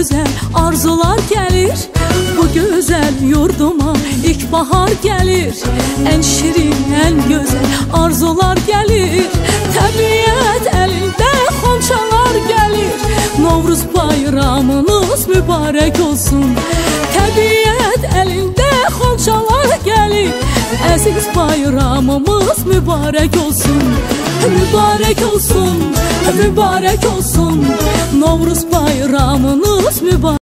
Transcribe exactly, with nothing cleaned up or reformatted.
güzel arzular gelir. Bu güzel yurduma ilkbahar gelir. En şirin, en güzel arzular gelir. Təbiət elinde xonçalar gelir. Novruz bayramınız mübarek olsun. Təbiət elinde xonçalar gelir. Əziz bayramımız mübarek olsun. Mübarek olsun, mübarek olsun. Novruz bayramınız mübarek.